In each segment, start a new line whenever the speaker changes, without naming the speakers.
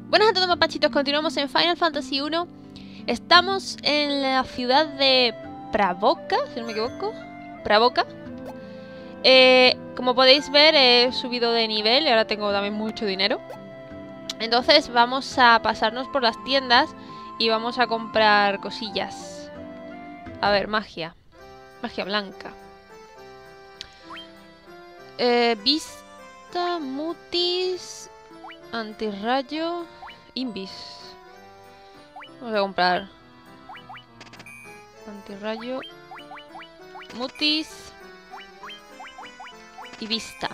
Buenas a todos, mapachitos, continuamos en Final Fantasy 1. Estamos en la ciudad de Pravoka, si no me equivoco. Pravoka. Como podéis ver, he subido de nivel y ahora tengo también mucho dinero. Entonces vamos a pasarnos por las tiendas y vamos a comprar cosillas. A ver, magia. Magia blanca. Vista, mutis, antirrayo, invis. Vamos a comprar antirrayo, mutis y vista.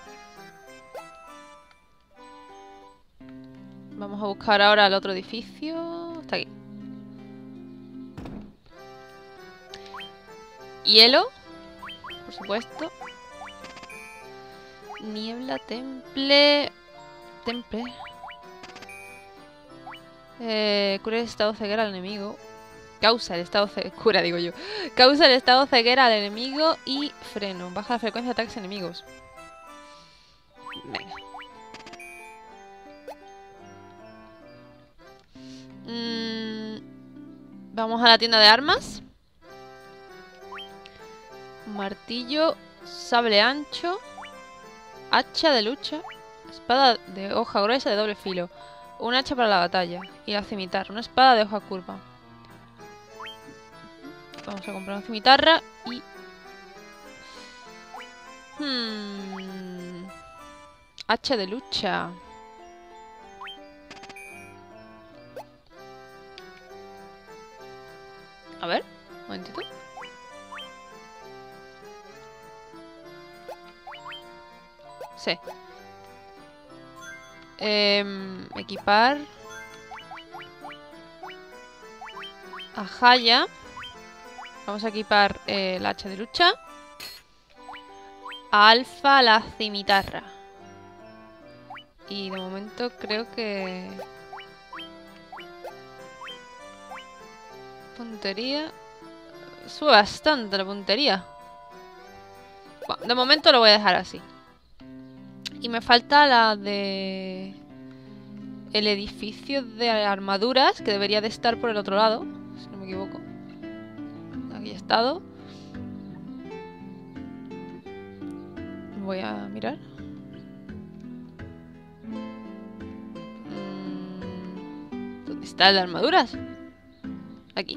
Vamos a buscar ahora el otro edificio. Está aquí. Hielo, por supuesto. Niebla, temple. Temple. Cura el estado ceguera al enemigo. Causa el estado ceguera. Cura, digo yo. Causa el estado ceguera al enemigo y freno. Baja la frecuencia de ataques enemigos. Venga. Vamos a la tienda de armas. Martillo, sable ancho, hacha de lucha, espada de hoja gruesa de doble filo, un hacha para la batalla y la cimitarra, una espada de hoja curva. Vamos a comprar una cimitarra y... hacha de lucha. A ver, un momentito. Sí. Equipar a Haya. Vamos a equipar el hacha de lucha. A Alfa la cimitarra. Y de momento creo que... puntería. Sube bastante la puntería. Bueno, de momento lo voy a dejar así. Y me falta la de... el edificio de armaduras, que debería de estar por el otro lado, si no me equivoco. Aquí ha estado. Voy a mirar. ¿Dónde está el de armaduras? Aquí.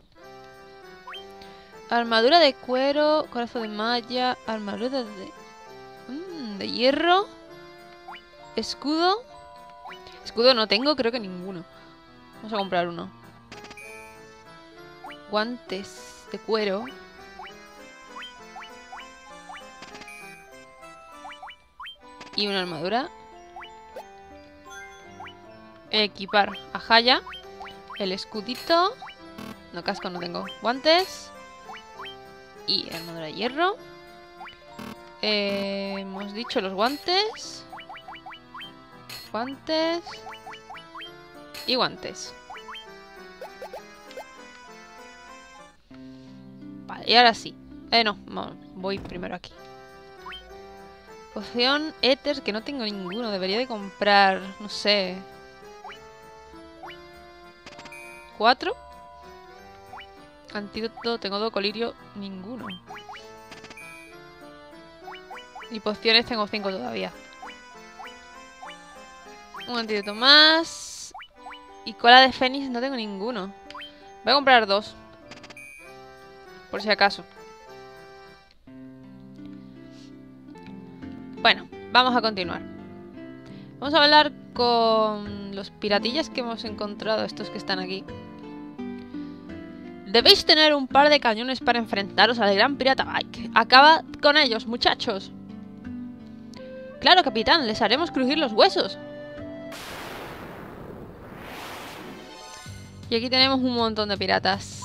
Armadura de cuero, corazón de malla, armadura de hierro, escudo. Escudo no tengo, creo que ninguno. Vamos a comprar uno. Guantes de cuero. Y una armadura. Equipar a Haya. El escudito. No, casco no tengo. Guantes. Y armadura de hierro. Hemos dicho los guantes. Guantes. Y guantes. Vale, y ahora sí. No, voy primero aquí. Poción éter, que no tengo ninguno. Debería de comprar, no sé... 4. Antídoto, tengo 2, colirio, ninguno. Y pociones tengo 5 todavía. Un antídoto más. Y cola de fénix no tengo ninguno. Voy a comprar 2. Por si acaso. Bueno, vamos a continuar. Vamos a hablar con los piratillas que hemos encontrado, estos que están aquí. Debéis tener un par de cañones para enfrentaros al gran pirata Bike. Acabad con ellos, muchachos. Claro, capitán, les haremos crujir los huesos. Y aquí tenemos un montón de piratas.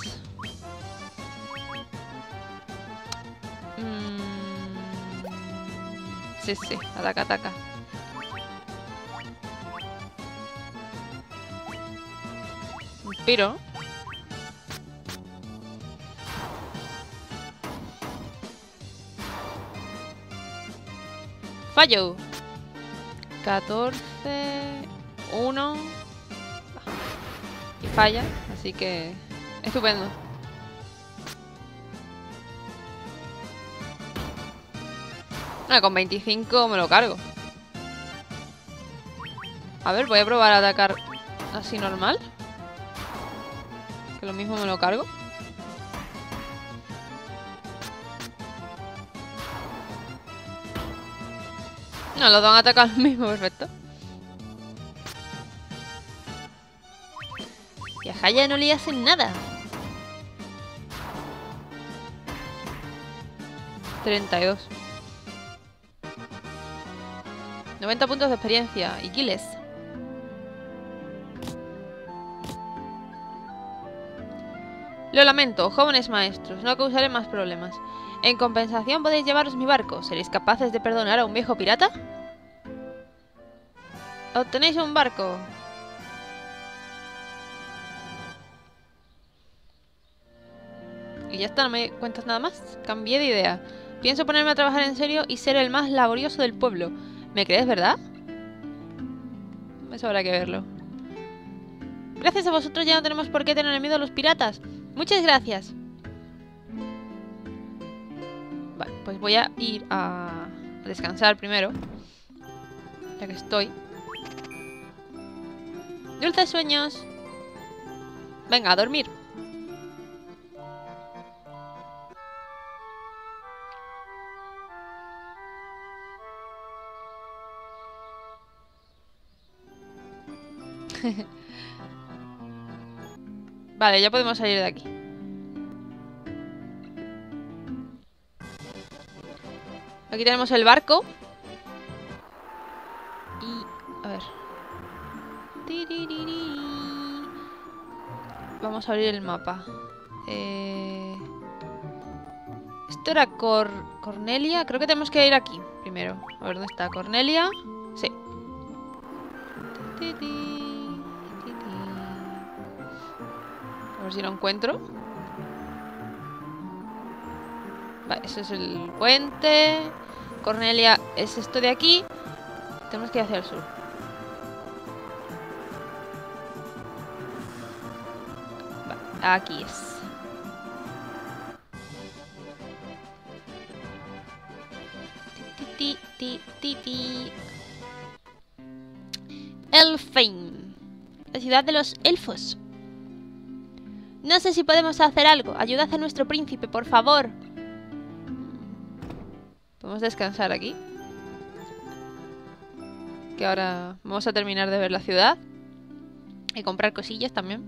Sí, sí, ataca, ataca. Pero... fallo. 14... 1... falla, así que estupendo. Con 25 me lo cargo. A ver, voy a probar a atacar así normal. Que lo mismo me lo cargo. No, los dos han atacado lo mismo, perfecto. Y a Haya no le hacen nada. 32. 90 puntos de experiencia. Y kills. Lo lamento, jóvenes maestros. No causaré más problemas. En compensación podéis llevaros mi barco. ¿Seréis capaces de perdonar a un viejo pirata? Obtenéis un barco. Y ya está, no me cuentas nada más. Cambié de idea. Pienso ponerme a trabajar en serio y ser el más laborioso del pueblo. ¿Me crees, verdad? Eso habrá que verlo. Gracias a vosotros ya no tenemos por qué tener miedo a los piratas. Muchas gracias. Vale, pues voy a ir a descansar primero. Ya que estoy. Dulces sueños. Venga, a dormir. Vale, ya podemos salir de aquí. Aquí tenemos el barco. Y... a ver. Vamos a abrir el mapa. Esto era Cornelia. Creo que tenemos que ir aquí primero. A ver, ¿dónde está? ¿Cornelia? Sí. A ver si lo encuentro. Vale, ese es el puente. Cornelia es esto de aquí. Tenemos que ir hacia el sur. Vale, aquí es. Elfheim, la ciudad de los elfos. No sé si podemos hacer algo. Ayudad a nuestro príncipe, por favor. Podemos descansar aquí. Que ahora vamos a terminar de ver la ciudad. Y comprar cosillas también.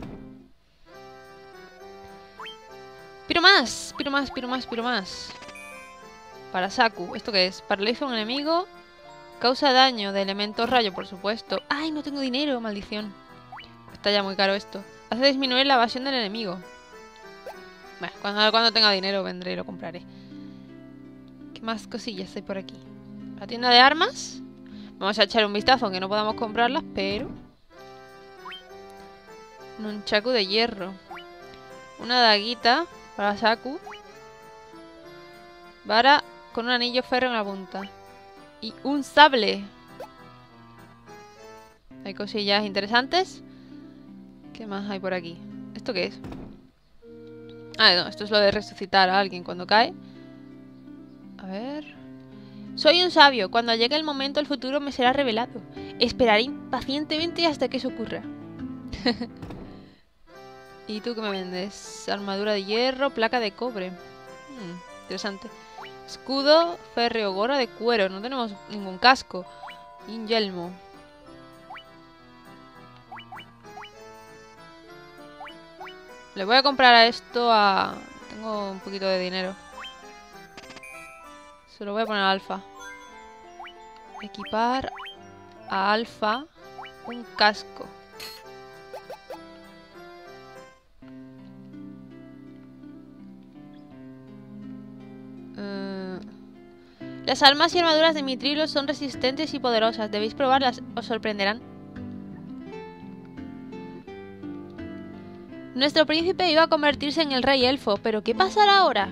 Piro más, piro más, piro más, piro más. Para Saku. ¿Esto qué es? Paraliza a un enemigo. Causa daño de elemento rayo, por supuesto. ¡Ay, no tengo dinero! Maldición. Está ya muy caro esto. Hace disminuir la evasión del enemigo. Bueno, cuando tenga dinero vendré y lo compraré. ¿Qué más cosillas hay por aquí? La tienda de armas. Vamos a echar un vistazo, aunque no podamos comprarlas, pero... un chaku de hierro. Una daguita para Saku. Vara con un anillo férreo en la punta. Y un sable. Hay cosillas interesantes. ¿Qué más hay por aquí? ¿Esto qué es? Ah, no, esto es lo de resucitar a alguien cuando cae. A ver... Soy un sabio. Cuando llegue el momento, el futuro me será revelado. Esperaré impacientemente hasta que eso ocurra. ¿Y tú qué me vendes? Armadura de hierro, placa de cobre. Interesante. Escudo, férreo, gorra de cuero. No tenemos ningún casco. Y un yelmo. Le voy a comprar a esto a... Tengo un poquito de dinero. Se lo voy a poner a Alfa. Equipar a Alfa un casco. Las armas y armaduras de Mitrilo son resistentes y poderosas. Debéis probarlas, os sorprenderán. Nuestro príncipe iba a convertirse en el rey elfo, pero ¿qué pasará ahora?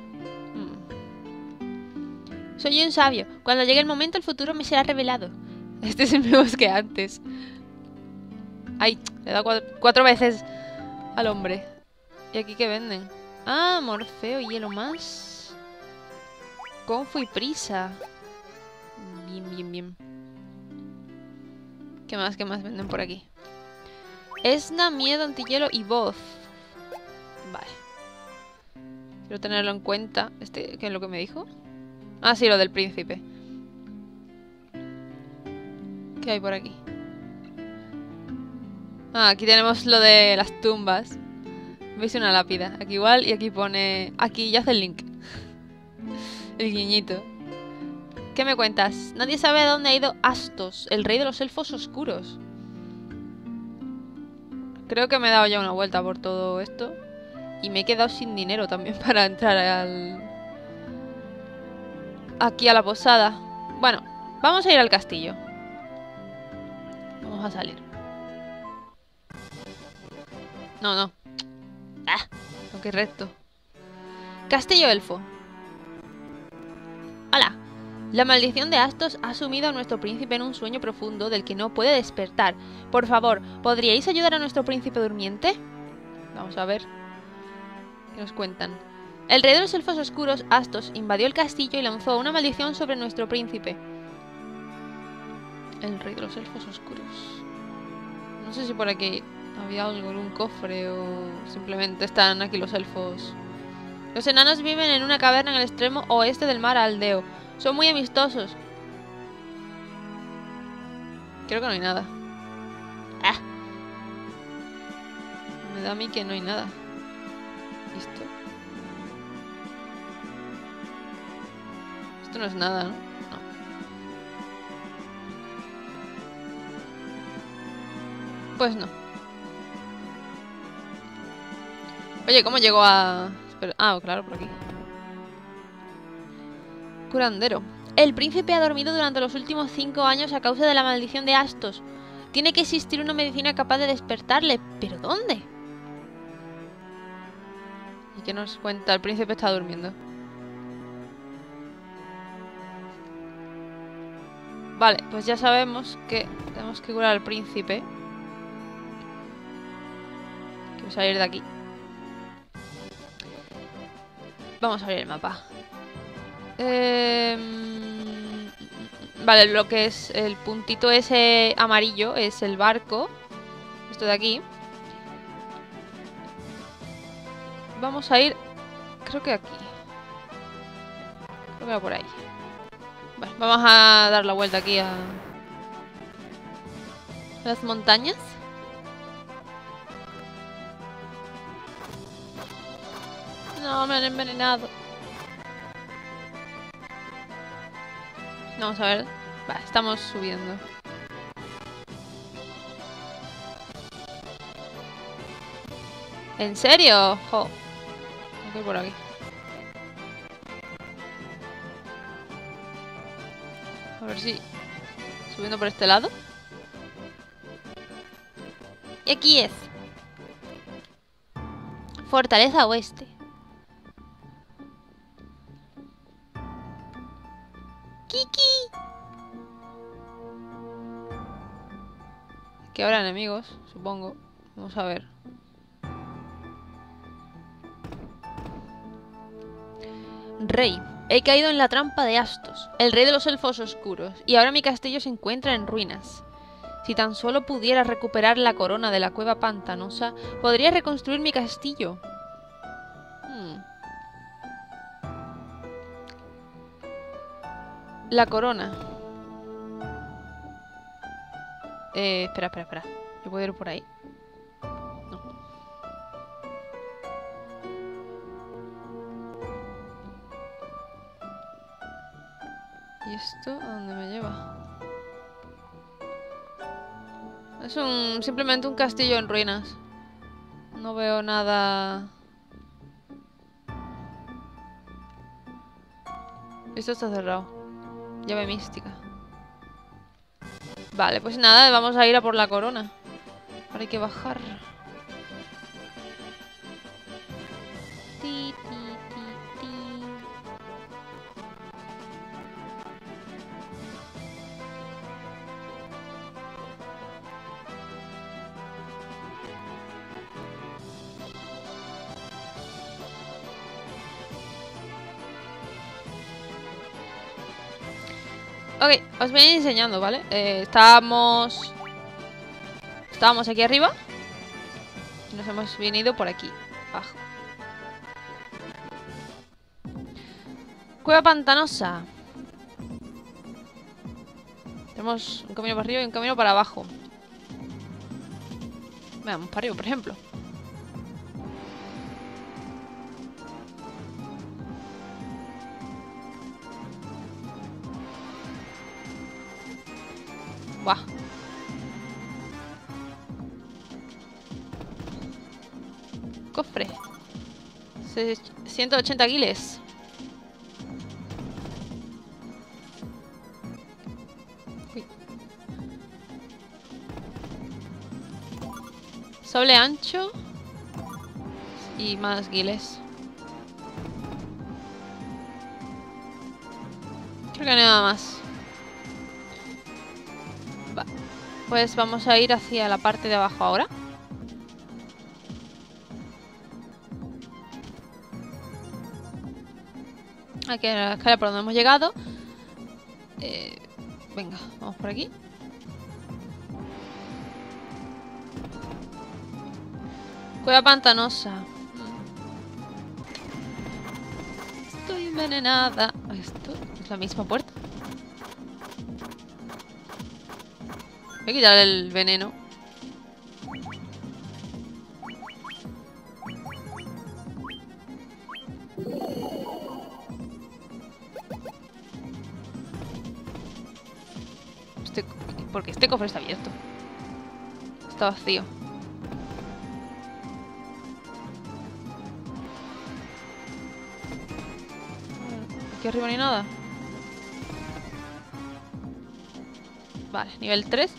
Soy un sabio. Cuando llegue el momento, el futuro me será revelado. Este es el mismo que antes. ¡Ay! Le he dado cuatro veces al hombre. ¿Y aquí qué venden? Ah, Morfeo, hielo más. Confu y prisa. Bien, bien, bien. ¿Qué más venden por aquí? Esna, miedo, antihielo y voz. Vale. Quiero tenerlo en cuenta. ¿Qué es lo que me dijo? Ah, sí, lo del príncipe. ¿Qué hay por aquí? Ah, aquí tenemos lo de las tumbas. ¿Veis una lápida? Aquí igual y aquí pone... Aquí ya hace el link. El guiñito. ¿Qué me cuentas? Nadie sabe a dónde ha ido Astos, el rey de los elfos oscuros. Creo que me he dado ya una vuelta por todo esto. Y me he quedado sin dinero también para entrar aquí a la posada. Bueno, vamos a ir al castillo. Vamos a salir. No, no. Ah, no, que recto. Castillo elfo. ¡Hala! La maldición de Astos ha sumido a nuestro príncipe en un sueño profundo del que no puede despertar. Por favor, ¿podríais ayudar a nuestro príncipe durmiente? Vamos a ver. ¿Qué nos cuentan? El rey de los elfos oscuros, Astos, invadió el castillo y lanzó una maldición sobre nuestro príncipe. El rey de los elfos oscuros. No sé si por aquí había algo en un cofre o simplemente están aquí los elfos. Los enanos viven en una caverna en el extremo oeste del mar Aldeo. Son muy amistosos. Creo que no hay nada. ¡Ah! Me da a mí que no hay nada. ¿Esto? Esto no es nada, ¿no? No. Pues no. Oye, ¿cómo llego a...? Espera. Ah, claro, por aquí. Curandero. El príncipe ha dormido durante los últimos 5 años a causa de la maldición de Astos. Tiene que existir una medicina capaz de despertarle. ¿Pero dónde? ¿Y qué nos cuenta? El príncipe está durmiendo. Vale, pues ya sabemos que tenemos que curar al príncipe. Quiero salir de aquí. Vamos a abrir el mapa. Vale, lo que es el puntito ese amarillo es el barco. Esto de aquí. Vamos a ir... Creo que aquí. Creo que va por ahí. Vale, vamos a dar la vuelta aquí a... las montañas. No, me han envenenado. Vamos a ver. Vale, estamos subiendo. ¿En serio? Jo. Ok, por aquí. A ver si... subiendo por este lado. Y aquí es. Fortaleza Oeste. Kiki. Que habrá enemigos, supongo. Vamos a ver. Rey. He caído en la trampa de Astos, el rey de los elfos oscuros, y ahora mi castillo se encuentra en ruinas. Si tan solo pudiera recuperar la corona de la cueva pantanosa, podría reconstruir mi castillo. La corona. Espera. ¿Yo puedo ir por ahí? No. ¿Y esto a dónde me lleva? Es simplemente un castillo en ruinas. No veo nada... Esto está cerrado. Llave mística. Vale, pues nada, vamos a ir a por la corona. Ahora hay que bajar. Ti, ti, ti, ti. Ok, os voy a ir enseñando, ¿vale? Estábamos aquí arriba. Y nos hemos venido por aquí, abajo. Cueva pantanosa. Tenemos un camino para arriba y un camino para abajo. Veamos para arriba, por ejemplo. Buah. Cofre. 180 guiles. Uy. Sable ancho. Y más guiles. Creo que nada más. Va. Pues vamos a ir hacia la parte de abajo ahora. Aquí es la escala por donde hemos llegado. Venga, vamos por aquí. Cueva pantanosa. Estoy envenenada. Esto es la misma puerta. Voy a quitar el veneno. Porque este cofre está abierto. Está vacío. Aquí arriba ni nada. Vale, nivel 3.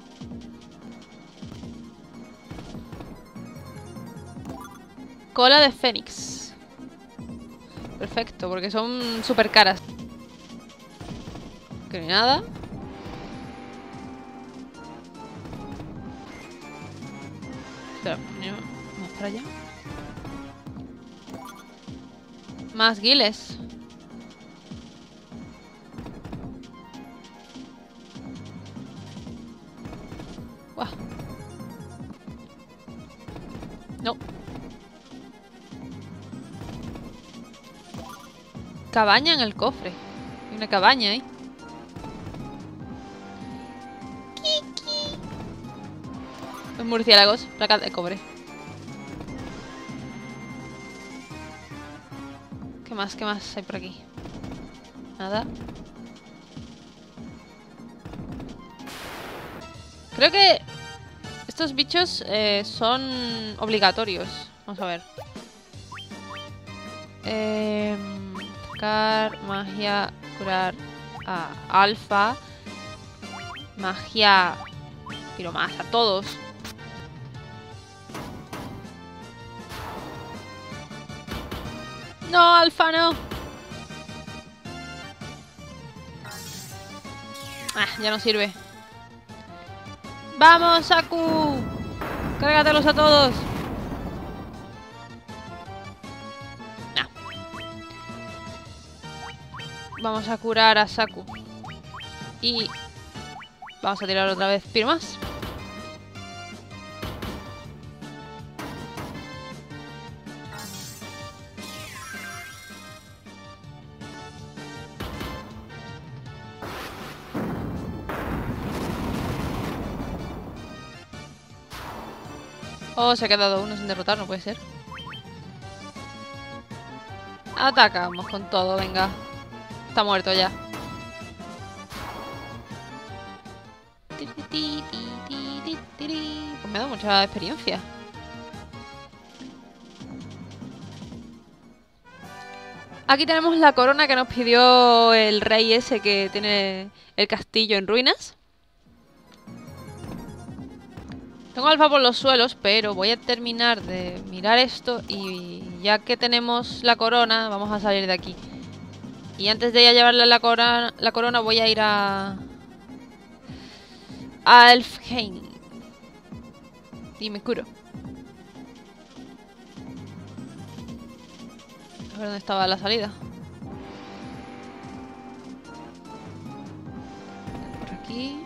Cola de Fénix. Perfecto, porque son súper caras. Que ni nada. Espera, más para allá. Más guiles. Buah. No. Cabaña en el cofre. Hay una cabaña ahí. Los murciélagos, placas de cobre. ¿Qué más? ¿Qué más hay por aquí? Nada. Creo que estos bichos son obligatorios. Vamos a ver. Atacar, magia, curar a alfa. Magia. Pero más a todos. No, alfa no. Ah, ya no sirve. ¡Vamos, Saku! ¡Cárgatelos a todos! No. Vamos a curar a Saku. Y vamos a tirar otra vez firmas. Oh, se ha quedado uno sin derrotar, no puede ser. Atacamos con todo, venga. Está muerto ya. Pues me da mucha experiencia. Aquí tenemos la corona que nos pidió el rey ese que tiene el castillo en ruinas. Tengo alfa por los suelos, pero voy a terminar de mirar esto y ya que tenemos la corona, vamos a salir de aquí. Y antes de ir a llevarle la corona voy a ir a Elfheim. Y me curo. A ver dónde estaba la salida. aquí.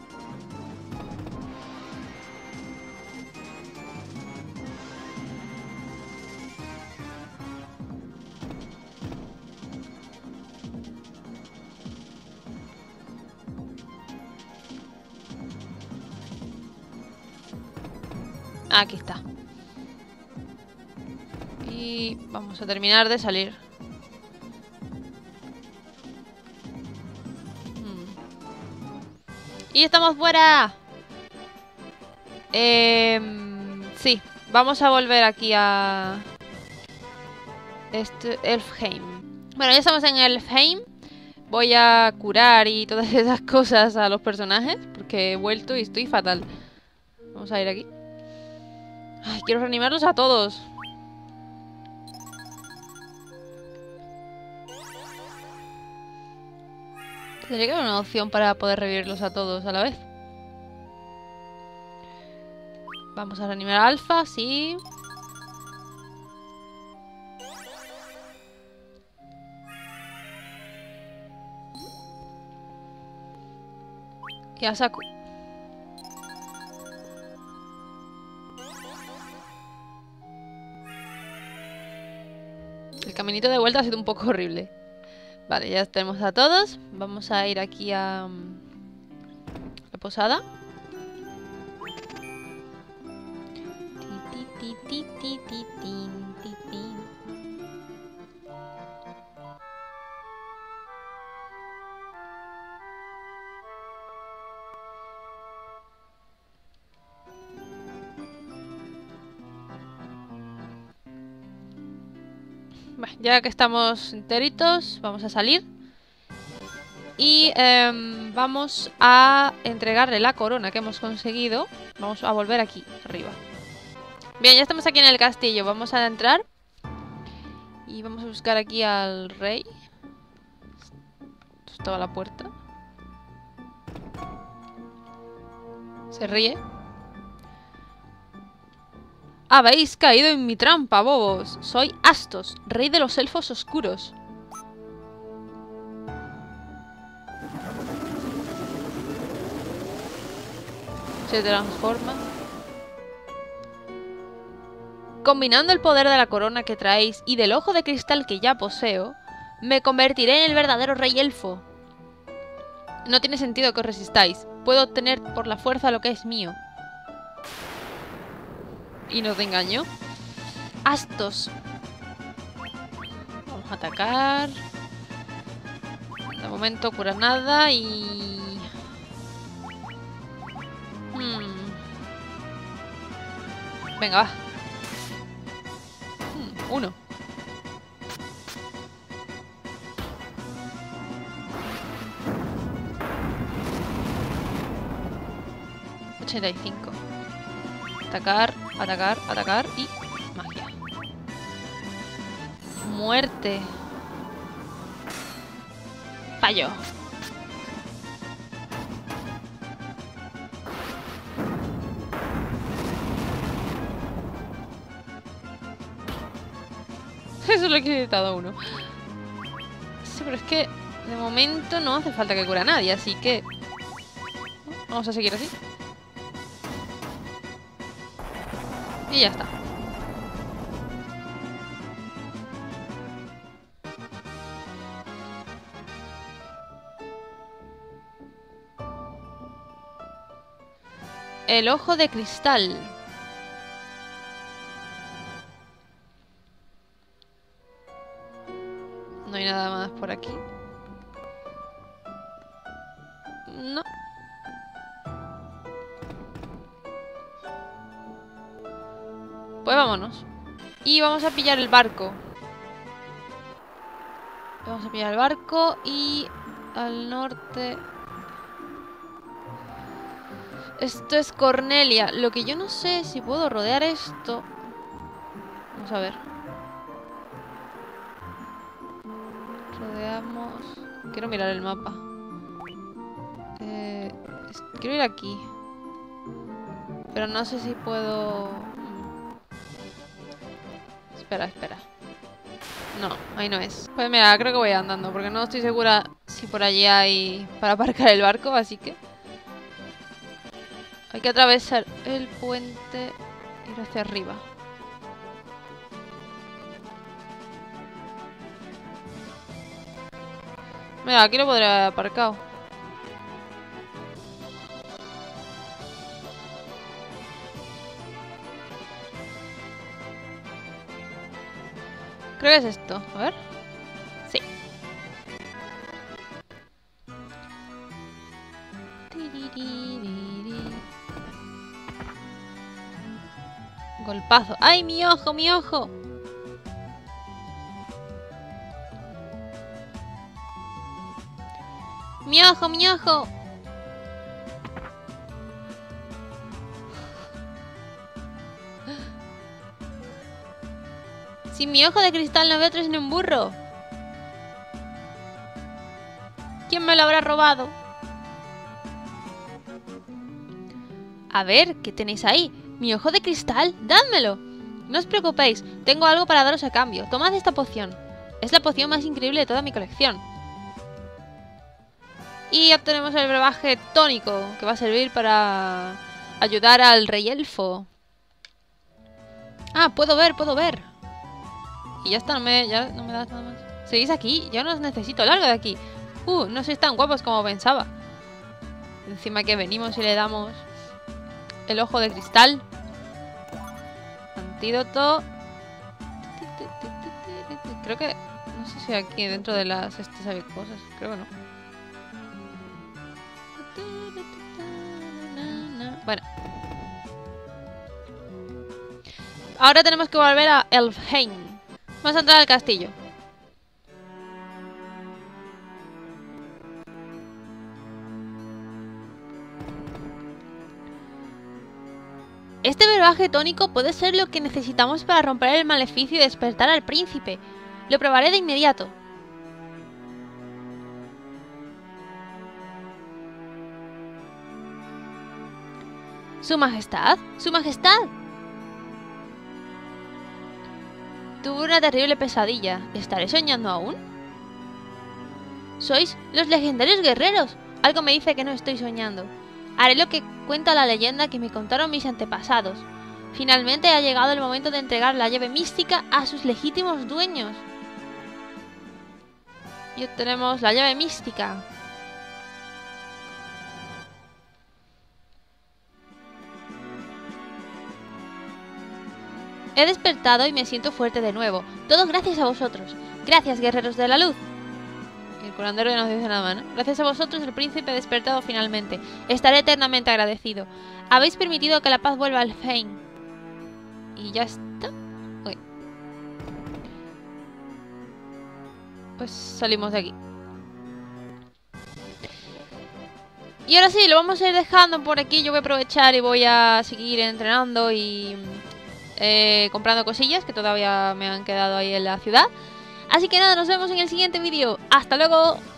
Aquí está. Y vamos a terminar de salir. ¡Y estamos fuera! Sí, vamos a volver aquí a... Elfheim. Bueno, ya estamos en Elfheim. Voy a curar y todas esas cosas a los personajes, porque he vuelto y estoy fatal. Vamos a ir aquí. Ay, quiero reanimarlos a todos. Tendría que haber una opción para poder revivirlos a todos a la vez. Vamos a reanimar a Alpha, sí. Y a Saku. El caminito de vuelta ha sido un poco horrible. Vale, ya tenemos a todos. Vamos a ir aquí a la posada. Bueno, ya que estamos enteritos, vamos a salir. Y vamos a entregarle la corona que hemos conseguido. Vamos a volver aquí, arriba. Bien, ya estamos aquí en el castillo. Vamos a entrar. Y vamos a buscar aquí al rey. Esto estaba la puerta. Se ríe. Habéis caído en mi trampa, bobos. Soy Astos, rey de los elfos oscuros. Se transforma. Combinando el poder de la corona que traéis y del ojo de cristal que ya poseo, me convertiré en el verdadero rey elfo. No tiene sentido que os resistáis. Puedo obtener por la fuerza lo que es mío. Y no te engaño. Astos. Vamos a atacar. De momento cura nada y... Venga, va. Uno. $85. Atacar, atacar, atacar y... magia. Muerte. Fallo. Eso es lo que he necesitado uno. Sí, pero es que de momento no hace falta que cure a nadie, así que... vamos a seguir así. Y ya está. El ojo de cristal. No hay nada más por aquí. No. Pues vámonos. Y vamos a pillar el barco. Vamos a pillar el barco y al norte... Esto es Cornelia. Lo que yo no sé es si puedo rodear esto. Vamos a ver. Rodeamos... Quiero mirar el mapa. Quiero ir aquí. Pero no sé si puedo... Espera, espera. No, ahí no es. Pues mira, creo que voy andando, porque no estoy segura si por allí hay para aparcar el barco, así que... Hay que atravesar el puente e ir hacia arriba. Mira, aquí lo podría haber aparcado. Creo que es esto. A ver. Sí. Golpazo. ¡Ay, mi ojo, mi ojo! ¡Mi ojo, mi ojo! Sin mi ojo de cristal no veo otro sino un burro. ¿Quién me lo habrá robado? A ver, ¿qué tenéis ahí? ¿Mi ojo de cristal? ¡Dádmelo! No os preocupéis, tengo algo para daros a cambio. Tomad esta poción. Es la poción más increíble de toda mi colección. Y obtenemos el brebaje tónico, que va a servir para ayudar al rey elfo. Ah, puedo ver, puedo ver. Y ya está, ya no me das nada más. ¿Seguís aquí? Ya no os necesito, largo de aquí. No sois tan guapos como pensaba. Encima que venimos y le damos el ojo de cristal. Antídoto. Creo que... No sé si aquí dentro de las estas hay cosas. Creo que no. Bueno. Ahora tenemos que volver a Elfheim. Vamos a entrar al castillo. Este brebaje tónico puede ser lo que necesitamos para romper el maleficio y despertar al príncipe. Lo probaré de inmediato. ¿Su majestad? ¡Su majestad! Tuve una terrible pesadilla. ¿Estaré soñando aún? ¿Sois los legendarios guerreros? Algo me dice que no estoy soñando. Haré lo que cuenta la leyenda que me contaron mis antepasados. Finalmente ha llegado el momento de entregar la llave mística a sus legítimos dueños. Y obtenemos la llave mística. He despertado y me siento fuerte de nuevo. Todo gracias a vosotros. Gracias, guerreros de la luz. Y el curandero ya no dice nada, ¿no? Gracias a vosotros el príncipe ha despertado finalmente. Estaré eternamente agradecido. Habéis permitido que la paz vuelva al Elfheim. Y ya está. Uy. Pues salimos de aquí. Y ahora sí, lo vamos a ir dejando por aquí. Yo voy a aprovechar y voy a seguir entrenando y... comprando cosillas que todavía me han quedado ahí en la ciudad. Así que nada, nos vemos en el siguiente vídeo. ¡Hasta luego!